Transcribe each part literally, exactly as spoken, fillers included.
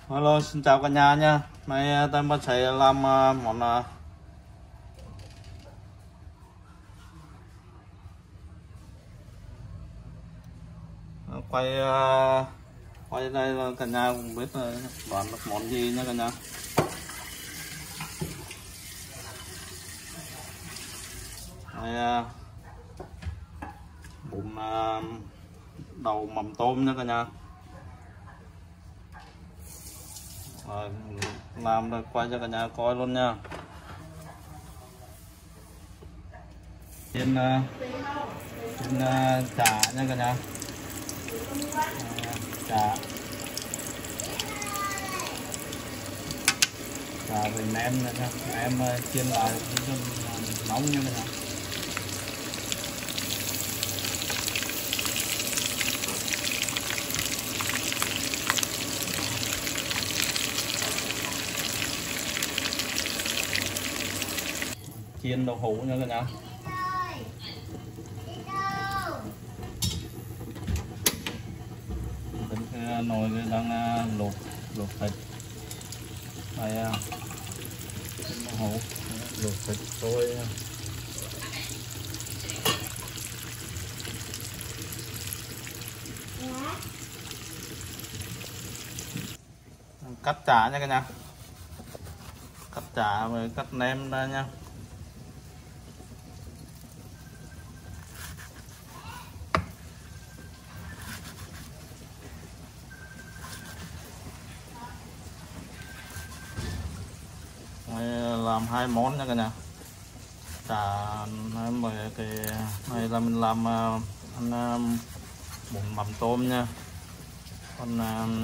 Hello, xin chào cả nhà nha. Nay tôi mới sẽ làm món quay quay đây là cả nhà cũng biết là đoán được món gì nha cả nhà. Đây bún đầu mắm tôm nha cả nhà. Rồi, làm rồi quay cho cả nhà coi luôn nha. Trên trên chả nha cả nhà. Chả chả với nem nữa nha. Em chiên lại nóng nha cả nhà. Chiên đậu hũ nha cả nhà. Tính nồi đang luộc luộc thịt. Đây đậu hũ luộc thịt sôi. Cắt chả nha cả nhà. Cắt chả với cắt nem ra nha. Làm hai món nha cả nhà. Chả mời cái này là mình làm ăn bún mắm tôm nha. Còn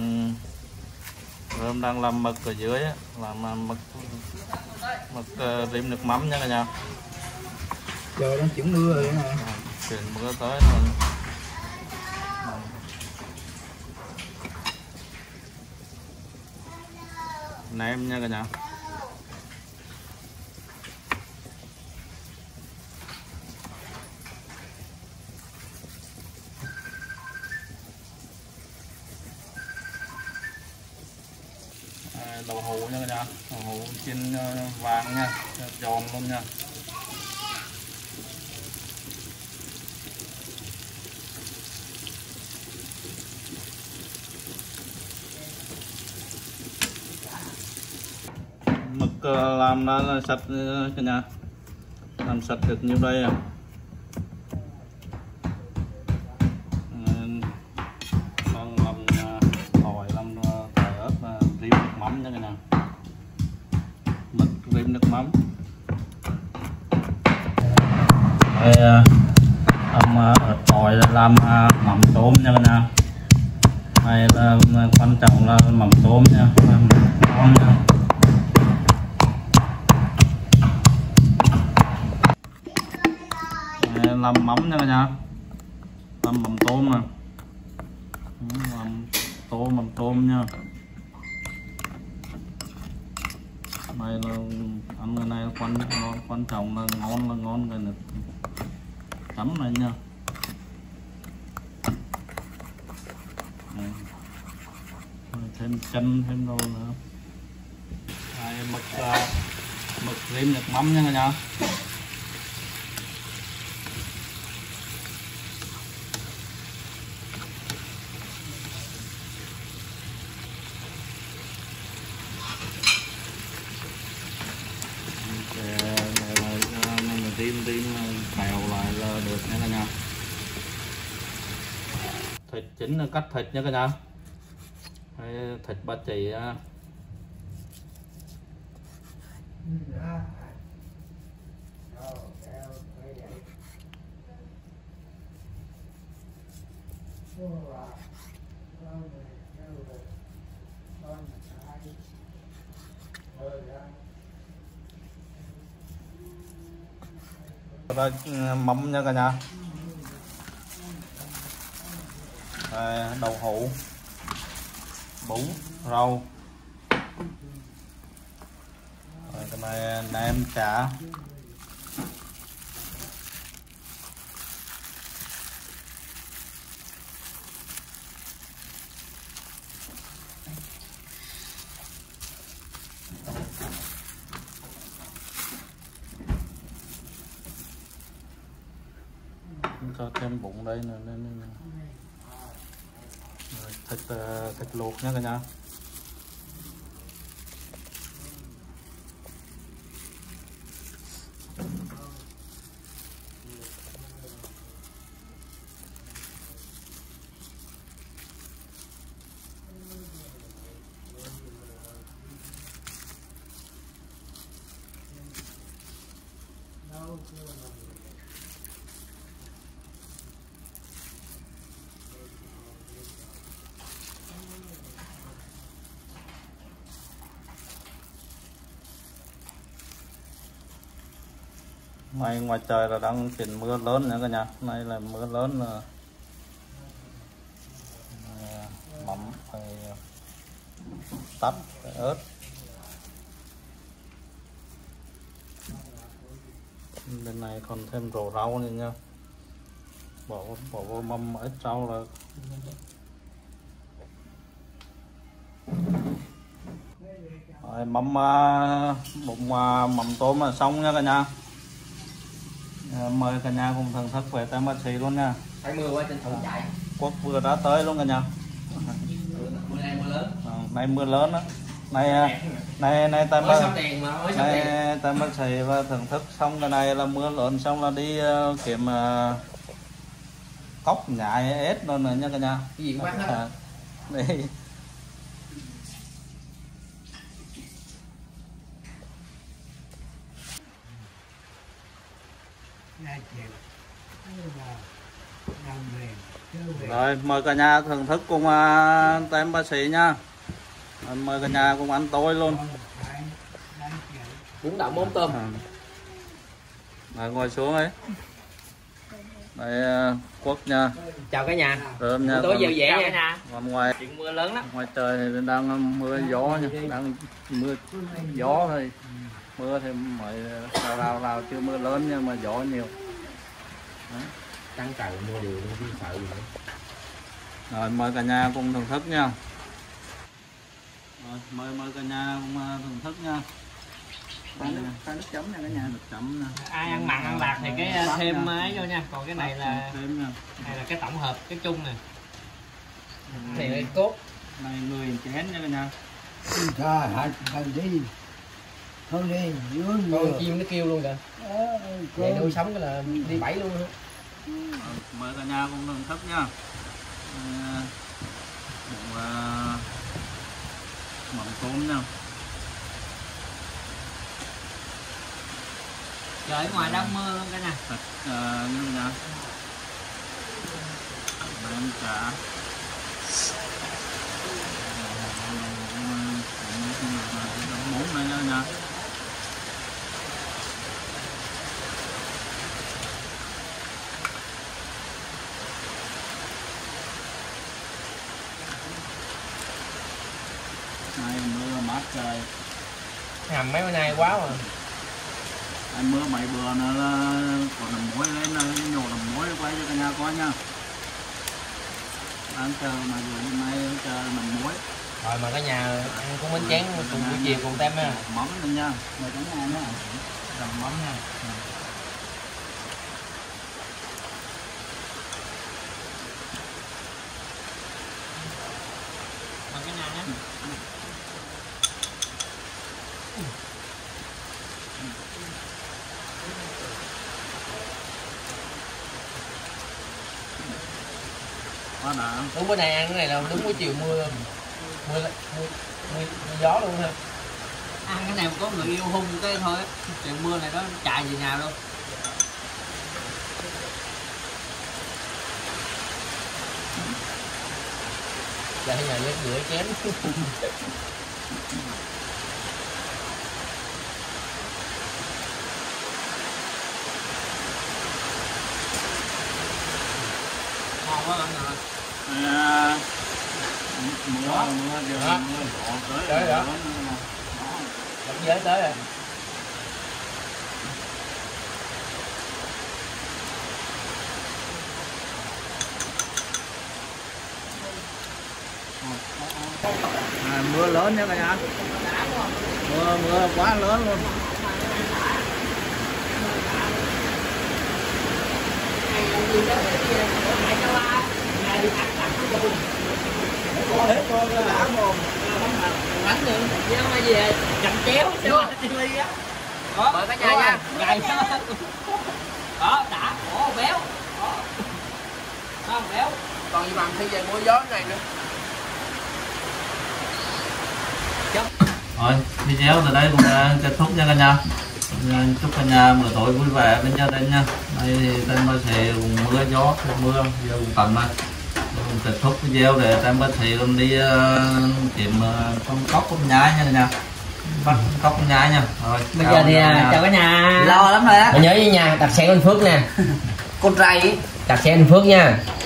Rơm đang làm mực ở dưới á, làm mực mực rim nước mắm nha cả nhà. Trời đang chuyển mưa rồi nè. Chuyển mưa tới rồi. Nem nha cả nhà. Đậu hũ nha cả nhà. Đậu hũ chiên vàng nha, giòn luôn nha. Mực làm ra là sạch cả nhà. Làm sạch được nhiêu đây à. Con làm tỏi, làm tỏi ớt và rim nước mắm nha cả nhà. Mực rim nước mắm. Đây làm tỏi làm mắm tôm nha cả nhà. Đây là quan trọng là mắm tôm nha, làm ngon nha. Làm mắm nha cả nhà. Làm mắm tôm nè. Làm tôm mắm tôm nha. Này là ăn cái này quan quan trọng là ngon là ngon cái này chấm này nha. Này. Thêm chân thêm đồ nữa. Đây, mực mực rim nước mắm nha cả nhà. Tim tim bèo lại là được nha cả nhà. Thịt chính là cắt thịt nha cả nhà. Hay thịt ba chỉ á. Rồi mắm nha cả nhà. Rồi, đậu hũ, bún, rau. Rồi cái này nem chả. thêm bụng đây nè, nên, nên, nên. Thịt thịt luộc nha cả nhà. Ngoài ngoài trời là đang chuyển mưa lớn nữa cả nhà. Nay là mưa lớn là mắm phải tắt phải ớt. Bên này còn thêm rổ rau nữa nha. Bỏ bỏ vô mâm ít rau là rồi, mắm bụng mắm tôm là xong nha cả nhà. À, mời cả nhà cùng thưởng thức về Tam Bác Sĩ luôn nha. Phải mưa quá trên thùng chạy. Quốc vừa đã tới luôn cả nhà. Mưa nay mưa lớn. À, nay mưa lớn đó. Nay nay nay Tam Bác nay Tam Bác Sĩ và thưởng thức xong cái này là mưa lớn xong là đi uh, kiếm uh, cốc nhại ếch luôn rồi nha cả nhà. Cái gì cũng bắt hết. À, đi. Rồi mời cả nhà thưởng thức cùng uh, Tam Bác Sĩ nha. Rồi, mời cả nhà cùng ăn tối luôn. Bún đậu mắm tôm. À. Rồi, ngồi xuống ấy. Đây uh, Quốc nha. Chào cả nhà. Rơm nha. Tối dẻo dẻ nha. Còn ngoài chuyện mưa lớn lắm. Ngoài trời thì đang mưa gió nha, đang mưa gió thôi. Mưa thì mới rào rào rào chưa mưa lớn nhưng mà gió nhiều. Trắng trời mưa đều luôn chứ sợ gì nữa. Rồi mời cả nhà cùng thưởng thức nha. Rồi mời mời cả nhà cùng thưởng thức nha. Pha nước, nước chấm nha cả nhà, nước chấm nè. Ai ăn mặn ăn lạc thì cái thêm ấy vô nha, còn cái này là thêm nha. Này là cái tổng hợp, cái chung nè. Này là cốt. Này người chén nha cả nhà. Trời hả, thằng đi. Không đi, dưới mưa. Con chim nó kêu luôn kìa. Vậy nuôi sống cái là đi bảy luôn. Mời cả nhà cùng thưởng thức nha. À, mắm tôm nha. Trời ở ngoài đang mưa luôn cả nhà. Thịt uh, như nè. Đem chả. Muỗng này nha nha. Nay mưa mát trời. Hầm mấy bữa nay quá mà. Anh mưa mấy bữa nữa là còn làm muối lên là nhổ làm muối quay cho cả nhà coi nha. Ăn chờ mà vừa hôm nay chờ làm muối. Rồi mà cả nhà ăn cũng bánh chén cùng buổi chiều cùng tem nha. Mắm lên nha. Mời cả nhà nữa. Làm mắm nha. Mời cả nhà nhé. Quá đã. Đúng bữa nay ăn cái này là đúng buổi chiều mưa mưa, mưa, mưa, mưa gió luôn ha. Ăn cái này có người yêu hung cái thôi, trời mưa này nó chạy về nhà luôn. Chạy nhà lên rửa chén. Ngon quá lắm rồi. À, mưa mưa giờ đó. Mưa đổ tới Tới rồi đó. Đập dễ tới rồi. À, mưa lớn nha cả nhà. Mưa mưa quá lớn luôn. Bánh nữa, chứ không ai về chậm chéo xíu chili á. Đó, mời cả nhà nha. Gầy đó, đã, ổ béo. Đó. Không béo. Còn gì bằng khi về mua gió này nữa. Rồi, video từ đây cũng uh, kết thúc nha cả nhà. Chúc cả nhà bữa tối vui vẻ bên gia đình nha. Đây thì Tem Ba Sệ mưa gió, mưa, giờ cũng tầm này. Cũng kết thúc video để Tem Ba Sệ còn đi uh, kiếm uh, con cóc con nhái nha cả nhà. Bắt cóc con nhái nha. Rồi, bây giờ thì nhà. Chào cả nhà. Lo lắm rồi á. Nhớ với nhà đặt xe anh Phước nè. Con trai đặt xe anh Phước nha.